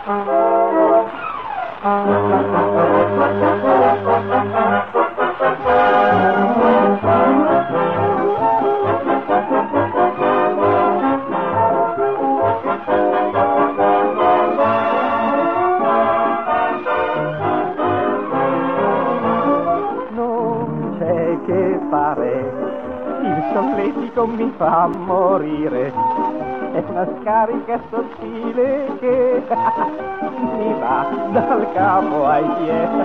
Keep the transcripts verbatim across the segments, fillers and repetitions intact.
Non c'è che fare, il solletico mi fa morire, è una scarica sottile che mi va dal capo ai piedi.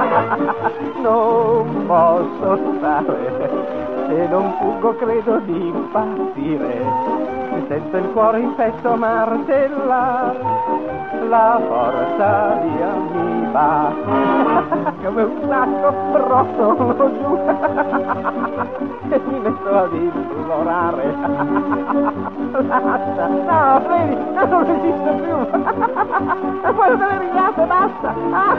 Non posso stare, se non fuggo credo di impazzire, mi sento il cuore in petto martellare, la forza via mi va come un sacco rotolo giù e mi metto ad implorare. Lascia, no, vedi, non resisto più, e poi delle rignate, basta.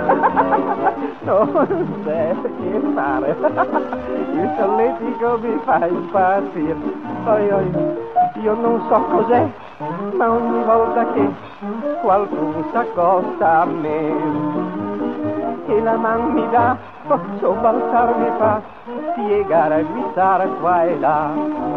Non c'è che fare, il solletico mi fa impazzire. Poi io, io non so cos'è, ma ogni volta che qualcuno s'accosta a me, che la man mi dà, posso balzarmi fa, piegare e guizzare qua e là.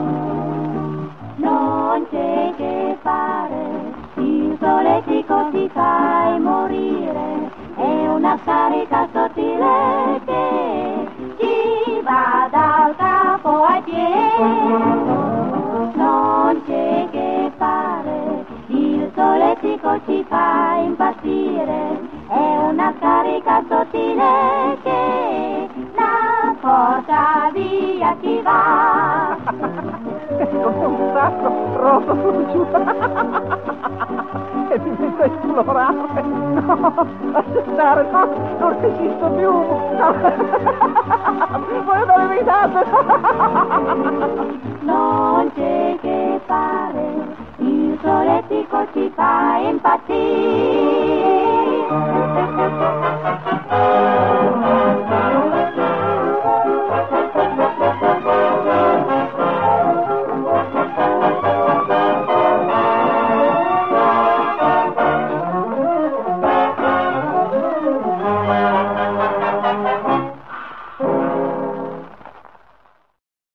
Non c'è che fare, il solletico ti fai morire, è una scarica sottile che ti va dal capo ai piedi. Non c'è che fare, il solletico ci fa impazzire, è una scarica sottile che la porta via chi va. Come un sacco rotolo giù e mi metto a esplorare. No, lascia stare, no, non resisto più. No. Voglio dare risate. Non c'è che fare, il solletico ci fa impazzire.